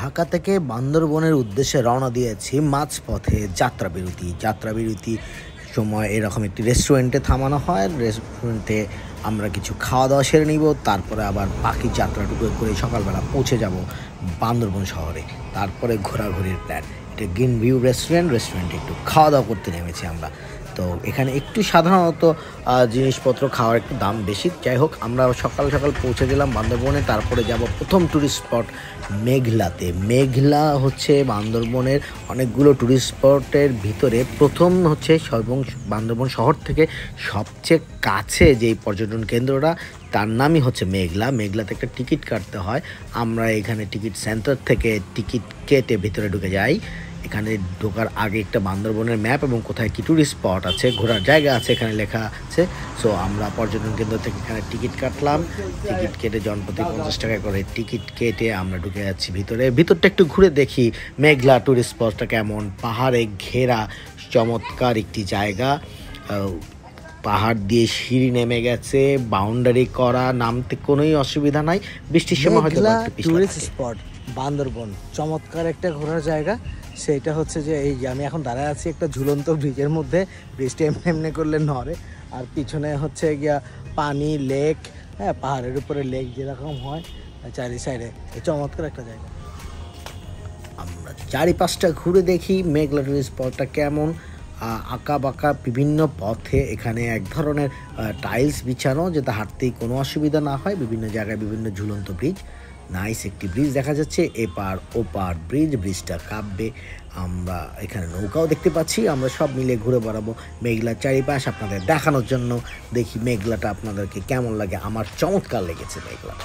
ঢাকা থেকে বান্দরবনের উদ্দেশ্যে রওনা দিয়েছি মাঝপথে যাত্রাবিরতি সময় এরকম একটি রেস্টুরেন্টে থামানো হয়। রেস্টুরেন্টে আমরা কিছু খাওয়া দাওয়া সেরে নিব, তারপরে আবার বাকি যাত্রাটুকু করে সকালবেলা পৌঁছে যাব বান্দরবন শহরে। তারপরে ঘোরাঘুরির প্ল্যান। এটা গ্রিন ভিউ রেস্টুরেন্টে একটু খাওয়া দাওয়া করতে নেমেছি আমরা। তো এখানে একটু সাধারণত জিনিসপত্র খাওয়ার একটু দাম বেশি। যাই হোক, আমরা সকাল পৌঁছে গেলাম বান্দরবনে। তারপরে যাব প্রথম ট্যুরিস্ট স্পট মেঘলাতে। মেঘলা হচ্ছে বান্দরবনের অনেকগুলো ট্যুরিস্ট স্পটের ভিতরে প্রথম হচ্ছে, এবং বান্দরবন শহর থেকে সবচেয়ে কাছে যেই পর্যটন কেন্দ্রটা, তার নামই হচ্ছে মেঘলা। মেঘলাতে একটা টিকিট কাটতে হয়। আমরা এখানে টিকিট সেন্টার থেকে টিকিট কেটে ভিতরে ঢুকে যাই। এখানে ঢোকার আগে একটা বান্দরবনের ম্যাপ এবং কোথায় কি ট্যুরিস্ট স্পট আছে, ঘোরার জায়গা আছে এখানে লেখা আছে। সো আমরা পর্যটন কেন্দ্র থেকে এখানে টিকিট কাটলাম। টিকিট কেটে জনপ্রতি 50 টাকা করে টিকিট কেটে আমরা ঢুকে যাচ্ছি ভিতরটা একটু ঘুরে দেখি মেঘলা ট্যুরিস্ট স্পটটা কেমন। পাহাড়ে ঘেরা চমৎকার একটি জায়গা, পাহাড় দিয়ে সিঁড়ি নেমে গেছে, বাউন্ডারি করা, নামতে কোনোই অসুবিধা নাই। বৃষ্টির সময় হয়তো টুরিস্ট স্পট বান্দরবন চমৎকার একটা ঘোরার জায়গা। সেইটা হচ্ছে যে এই আমি এখন দাঁড়ায় আছি একটা ঝুলন্ত ব্রিজের মধ্যে। ব্রিজটা এমনি করলে নড়ে, আর পিছনে হচ্ছে গিয়া পানি, লেক, হ্যাঁ, পাহাড়ের উপরে লেক যেরকম হয় চারি সাইডে। চমৎকার একটা জায়গা। আমরা চারিপাশটা ঘুরে দেখি মেঘলা টুরিস্ট স্পটটা কেমন। আঁকা বাঁকা বিভিন্ন পথে এখানে এক ধরনের টাইলস বিছানো, যাতে হাঁটতেই কোনো অসুবিধা না হয়। বিভিন্ন জায়গায় বিভিন্ন ঝুলন্ত ব্রিজ, নাইস একটি ব্রিজ দেখা যাচ্ছে। এপার ওপার ব্রিজটা কাঁপবে। আমরা এখানে নৌকাও দেখতে পাচ্ছি। আমরা সব মিলে ঘুরে বেড়াবো মেঘলার চারিপাশ আপনাদের দেখানোর জন্য। দেখি মেঘলাটা আপনাদেরকে কেমন লাগে। আমার চমৎকার লেগেছে মেঘলাটা।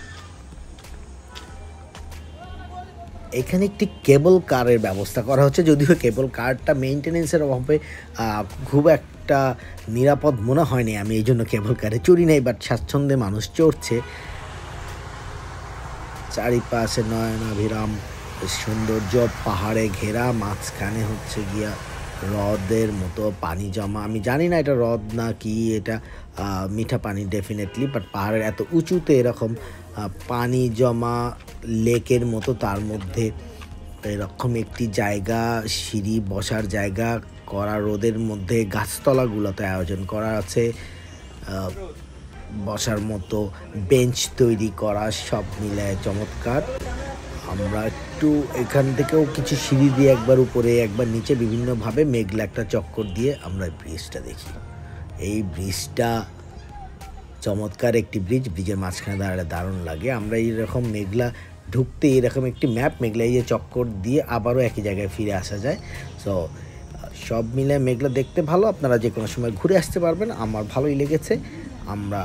এখানে একটি কেবল কারের ব্যবস্থা করা হচ্ছে, যদিও কেবল কারটা মেইনটেনেন্সের অভাবে খুব একটা নিরাপদ মনে হয়নি। আমি এই জন্য কেবল কারে চড়ি নাই, বাট স্বাচ্ছন্দ্যে মানুষ চড়ছে। চারিপাশে নয়নাভিরাম সৌন্দর্য, পাহাড়ে ঘেরা, মাঝখানে হচ্ছে গিয়া হ্রদের মতো পানি জমা। আমি জানি না এটা হ্রদ না কি, এটা মিঠা পানি ডেফিনেটলি, বাট পাহাড়ের এত উঁচুতে এরকম পানি জমা লেকের মতো, তার মধ্যে এরকম একটি জায়গা, সিঁড়ি বসার জায়গা করা, রোদের মধ্যে গাছতলাগুলোতে আয়োজন করা আছে, বসার মতো বেঞ্চ তৈরি করা, সব মিলে চমৎকার। আমরা একটু এখান থেকেও কিছু সিঁড়ি দিয়ে একবার উপরে একবার নিচে বিভিন্নভাবে মেঘলা একটা চক্কর দিয়ে আমরা ব্রিজটা দেখি। এই ব্রিজটা চমৎকার একটি ব্রিজের মাঝখানে দাঁড়ালে দারুণ লাগে। আমরা এইরকম মেঘলা ঢুকতে এরকম একটি ম্যাপ, মেঘলা এই যে চক্কর দিয়ে আবারও একই জায়গায় ফিরে আসা যায়। সো সব মিলে মেঘলা দেখতে ভালো, আপনারা যে কোনো সময় ঘুরে আসতে পারবেন। আমার ভালোই লেগেছে। আমরা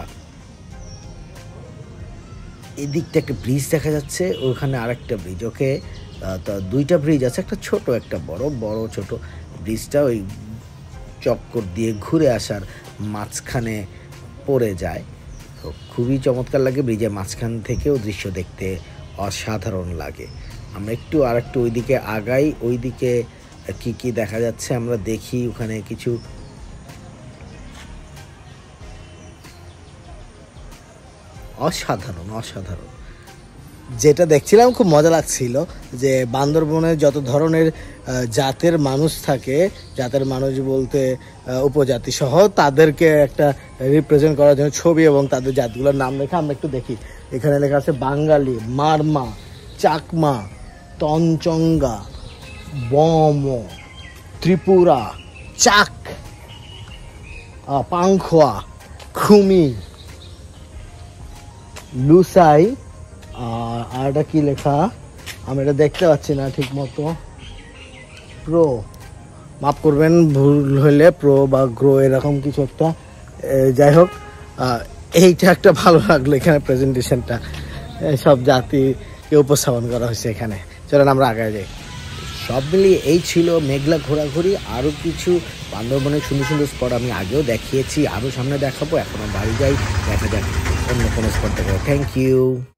এদিকটা একটা ব্রিজ দেখা যাচ্ছে, ওখানে আরেকটা ব্রিজ। ওকে, তো দুইটা ব্রিজ আছে, একটা ছোট একটা বড় ছোট। ব্রিজটা ওই চক্কর দিয়ে ঘুরে আসার মাঝখানে পড়ে যায়। তো খুবই চমৎকার লাগে। ব্রিজের মাঝখান থেকেও দৃশ্য দেখতে অসাধারণ লাগে। আমরা আরেকটু ওইদিকে আগাই। ওইদিকে কি দেখা যাচ্ছে আমরা দেখি। ওখানে কিছু অসাধারণ যেটা দেখছিলাম খুব মজা লাগছিল, যে বান্দরবনের যত ধরনের জাতের মানুষ থাকে, জাতের মানুষ বলতে উপজাতি সহ, তাদেরকে একটা রিপ্রেজেন্ট করার জন্য ছবি এবং তাদের জাতগুলোর নাম লেখা আমরা একটু দেখি। এখানে লেখা আছে বাঙালি, মারমা, চাকমা, তঞ্চঙ্গা, বম, ত্রিপুরা, চাক, পাংখোয়া, খুমি, লুসাই, আর এটা কি লেখা আমি এটা দেখতে পাচ্ছি না ঠিক মতো। প্রো, মাফ করবেন ভুল হইলে, প্রো বা গ্রো এরকম কিছু একটা। যাই হোক, এইটা একটা ভালো লাগলো এখানে প্রেজেন্টেশনটা, সব জাতিকে উপস্থাপন করা হয়েছে এখানে। চলেন আমরা আগে যাই। সব মিলিয়ে এই ছিল মেঘলা ঘোরাঘুরি। আরও কিছু বান্দরবনের সুন্দর স্পট আমি আগেও দেখিয়েছি, আরও সামনে দেখাবো। এখনও বাড়ি যাই, দেখা যাক অন্য কোনো স্পট দেখাবো। Thank you.